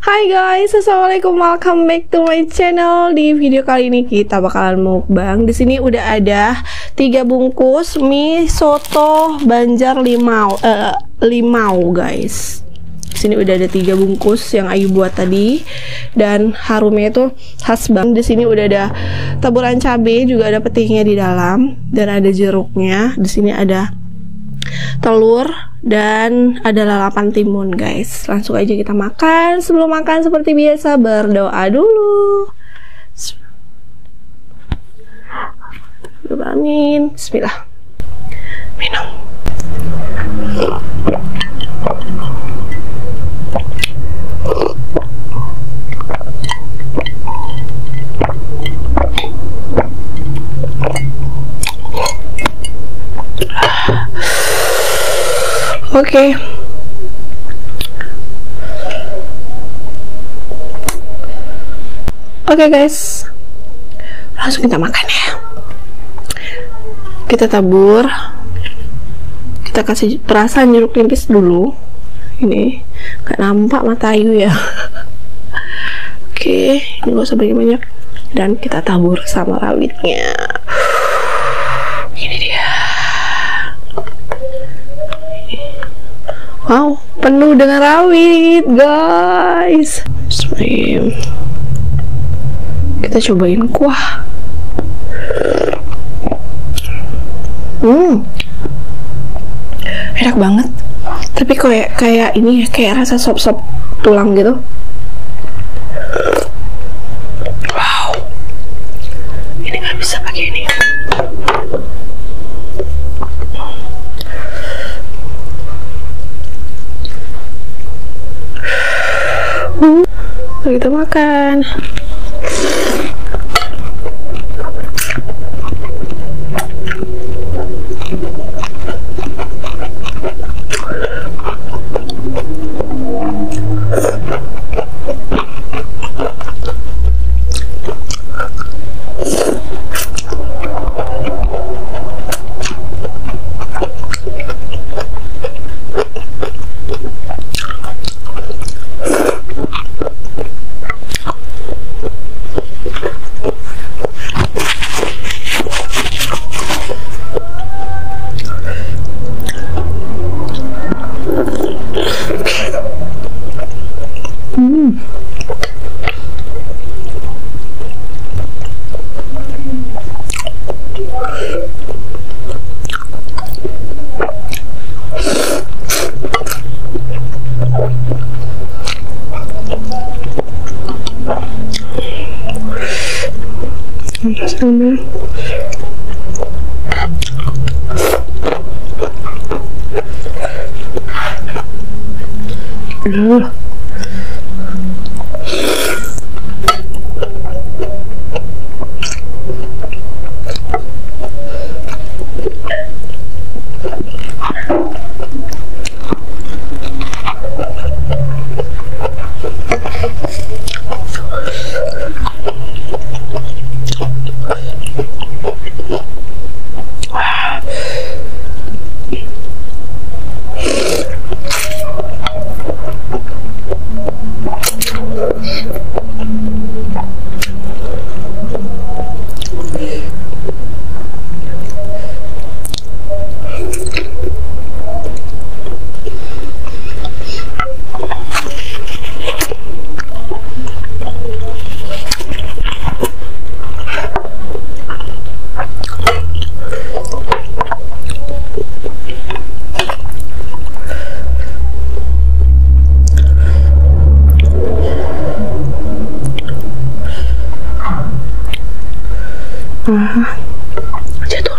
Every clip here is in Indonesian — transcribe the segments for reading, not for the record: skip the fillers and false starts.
Hai guys, assalamualaikum, welcome back to my channel. Di video kali ini kita bakalan mukbang. Di sini udah ada 3 bungkus mie soto Banjar limau guys. Di sini udah ada 3 bungkus yang Ayu buat tadi dan harumnya itu khas banget. Di sini udah ada taburan cabai, juga ada petihnya di dalam dan ada jeruknya. Di sini ada telur dan ada lalapan timun guys. Langsung aja kita makan. Sebelum makan seperti biasa berdoa dulu. Amin. Bismillah. Minum. Oke. Oke guys, langsung kita makan ya. Kita tabur, kita kasih perasan jeruk nipis dulu. Ini gak nampak mata Ayu ya. Oke, ini gak usah banyak-banyak. Dan kita tabur sama rawitnya. Ini dia. Wow, penuh dengan rawit guys. Bismillah. Kita cobain kuah. Enak banget. Tapi kayak ini ya, kayak rasa sop-sop tulang gitu. Wow. Ini nggak bisa pakai ini. Kita makan. Sama jatuh.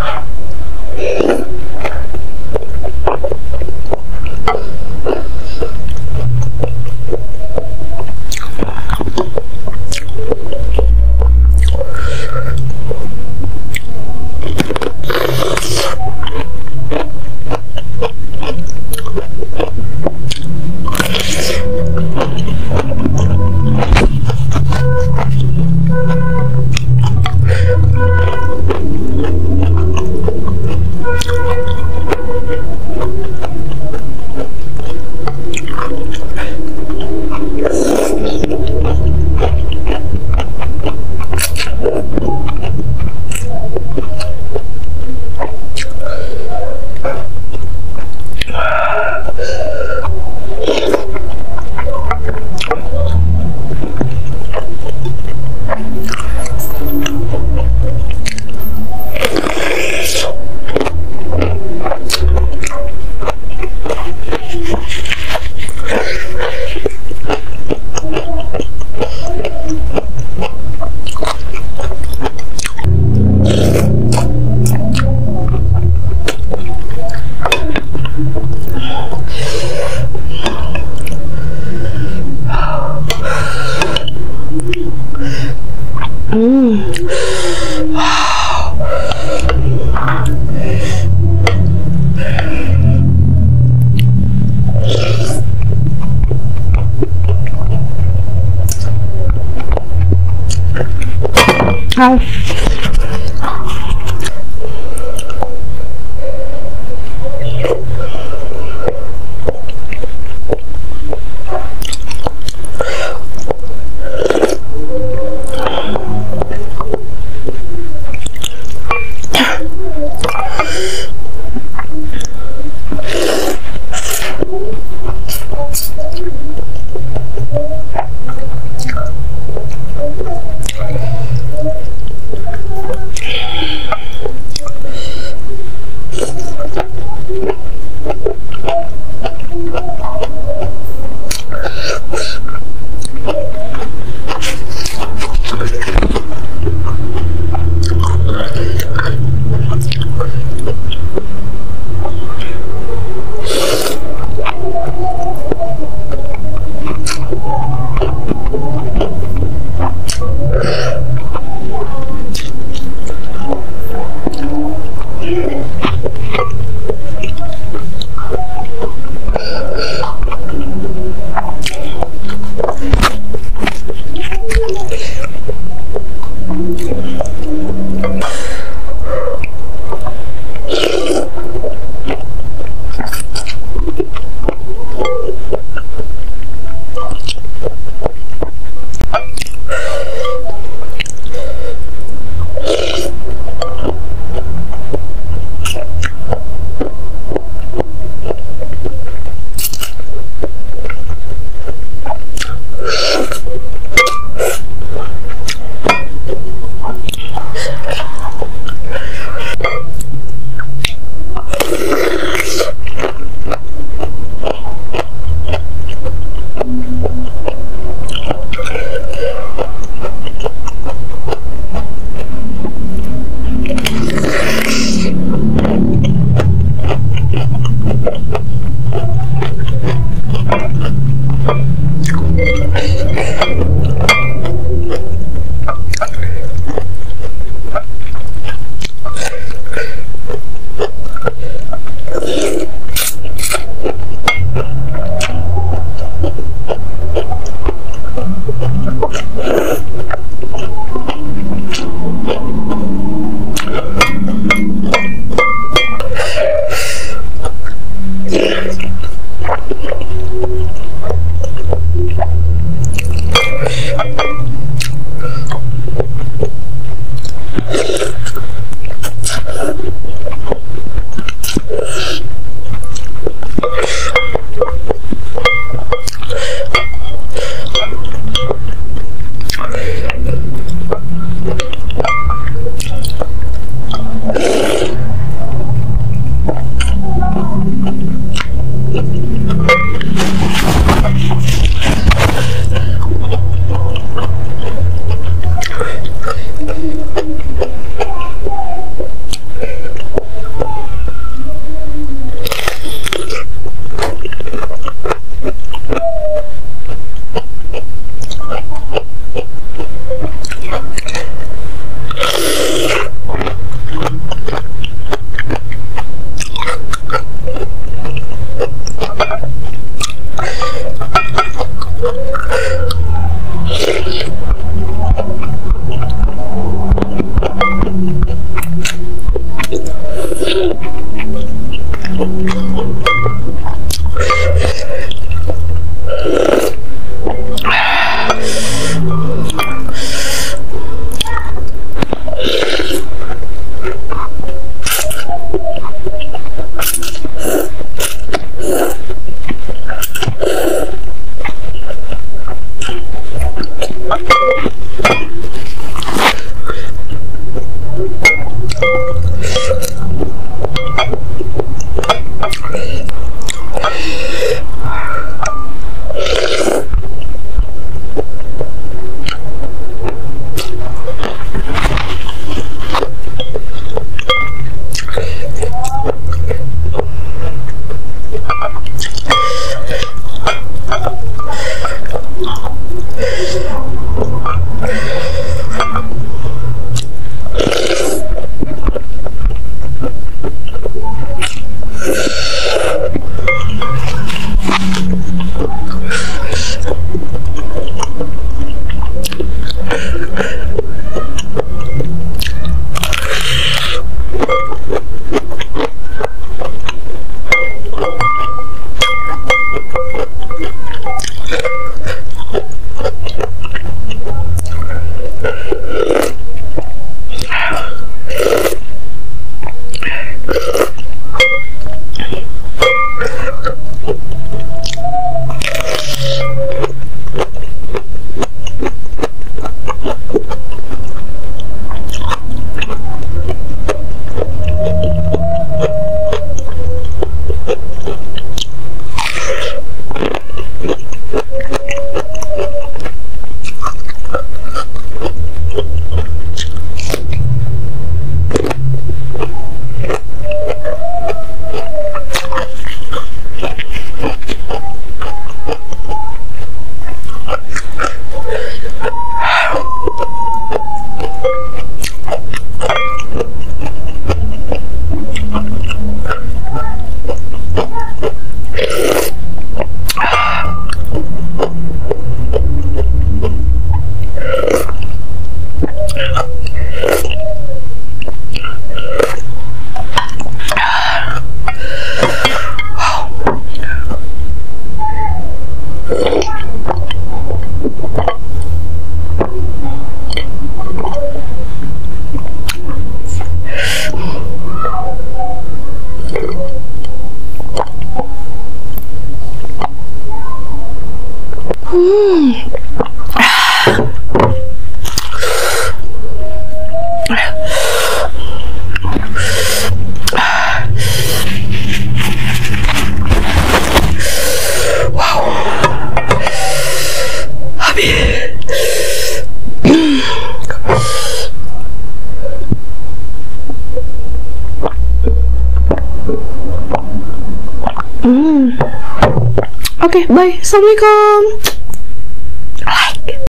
Oke, bye. Assalamualaikum.